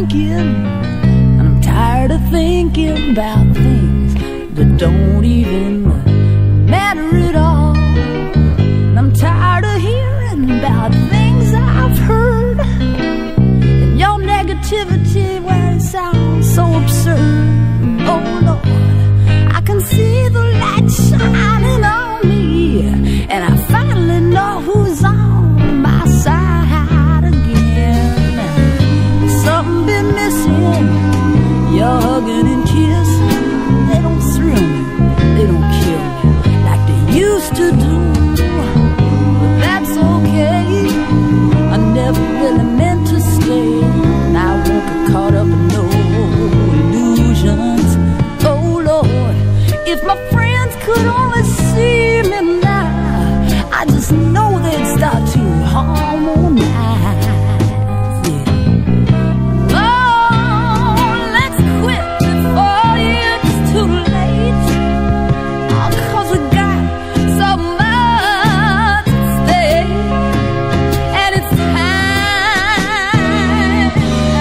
drinking, and I'm tired of thinking about things that don't even matter at all. And I'm tired of hearing about things I've heard, and your negativity, well, it sounds so absurd. Oh Lord, I can see the light shining on me, and I finally know who's on my side again. Something been missing, your hugging and kissing. They don't thrill me, they don't kill me like they used to do. But that's okay, I never really meant to stay, and I won't get caught up in no illusions. Oh Lord, if my friends could only see me now, I just know they'd start to harmonize. Yeah. Oh, let's quit before it's too late. Oh, 'cause we got so much at stake, and it's time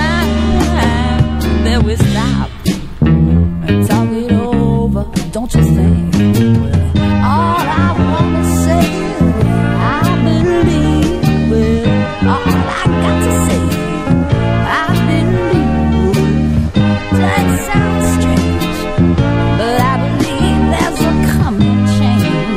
that we stop and talk it over, don't you think? Well, all I wanna say is I believe. Well, all I got to say is I believe. That sounds strange, but I believe there's a coming change.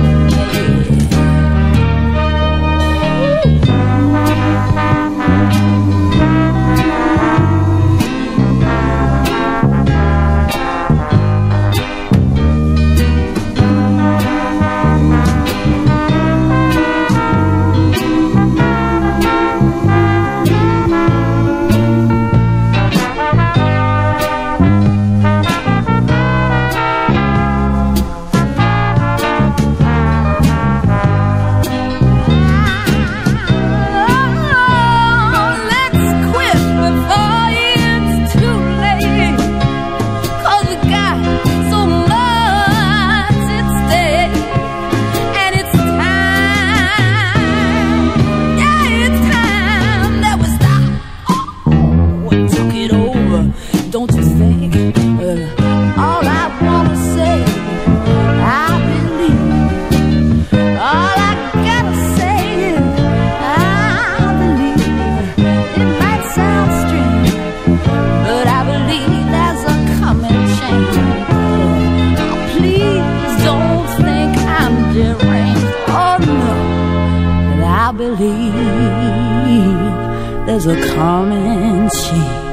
Don't you think? Well, all I wanna say is I believe. All I gotta say is I believe. It might sound strange, but I believe there's a coming change. Oh, please don't think I'm deranged. Oh no, but I believe there's a coming change.